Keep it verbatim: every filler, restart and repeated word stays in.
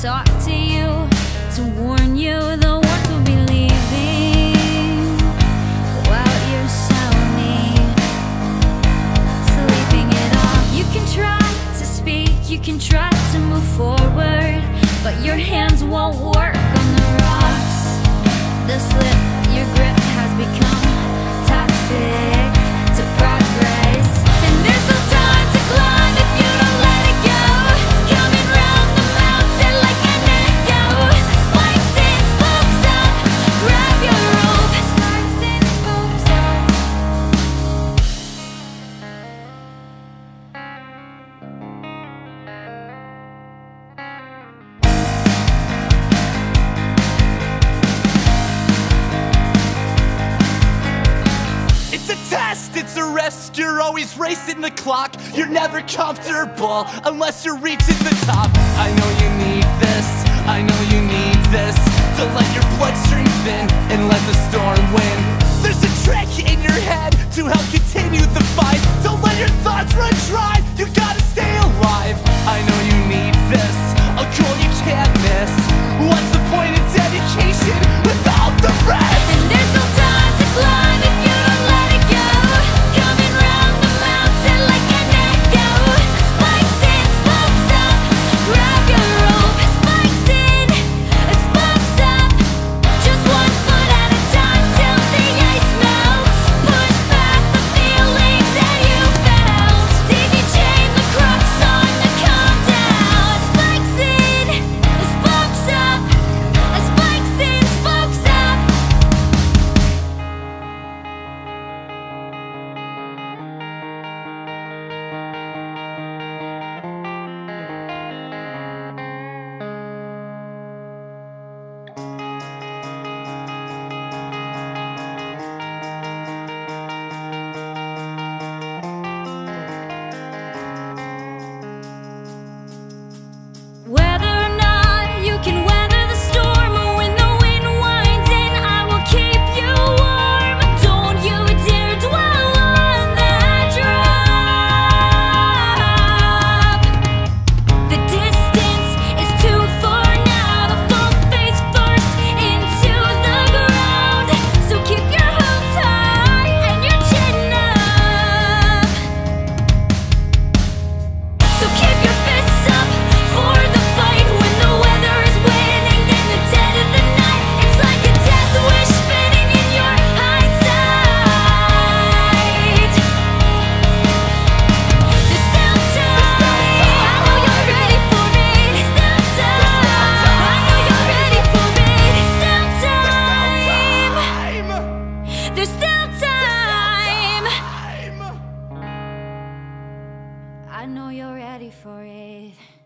talk to you, to warn you the world will be leaving while you're soundly sleeping it off. You can try to speak, you can try to move forward, but your hands won't work on the rocks. The slip, your grip has become toxic to progress, and there's no time to climb if you don't let it go. Coming round the mountain like an echo. Spikes and spokes up, grab your rope. Spikes and spokes up. It's a test, it's a rest, you're always racing the clock. You're never comfortable unless you're reaching the top. I know you need this, I know you need this, to let your bloodstream thin and let the storm win. There's a trick in your head to help continue the fight. Don't let your thoughts run dry, you gotta stay alive. I know you need this, a goal you can't miss. What's the point of dedication without the rest? And there's no time to climb if you don't let it go. Coming round the mountain like an echo. Spikes and spokes up, grab your rope. Spikes in, spokes up, just one foot at a time till the ice melts. Push past the feelings that you felt. Daisy chain the crux on the calm down. Spikes in, spokes up, spikes in, spokes up. Whether or not you can weather the storm, or when the wind winds in, I will keep you warm. Don't you dare dwell on that drop. The distance is too far now to fall face first into the ground. So keep your hopes high and your chin up. So keep your fists up for the fight when the weather is winning in the dead of the night. It's like a death wish spinning in your hindsight. There's still time. I know you're ready for it. There's still time. I know you're ready for it. There's still time. There's still time. I know you're ready for it.